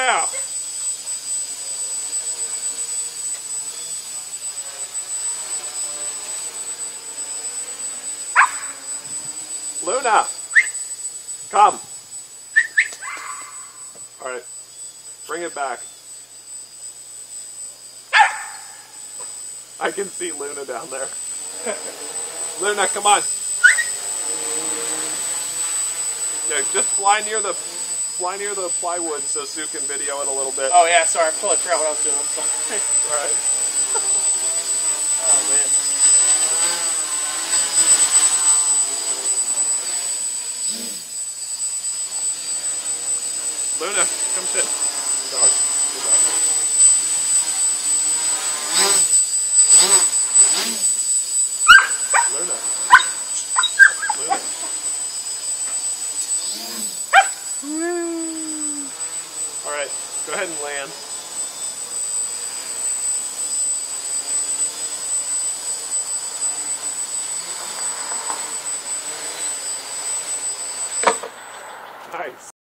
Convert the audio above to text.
Yeah! Luna! Come! Alright. Bring it back. I can see Luna down there. Luna, come on! Yeah, just fly near the plywood so Sue can video it a little bit. Oh yeah, sorry, I totally forgot what I was doing. I'm sorry. Alright. Oh man. Luna, come sit. Good dog. Good dog. Luna. Luna. Alright, go ahead and land. Nice.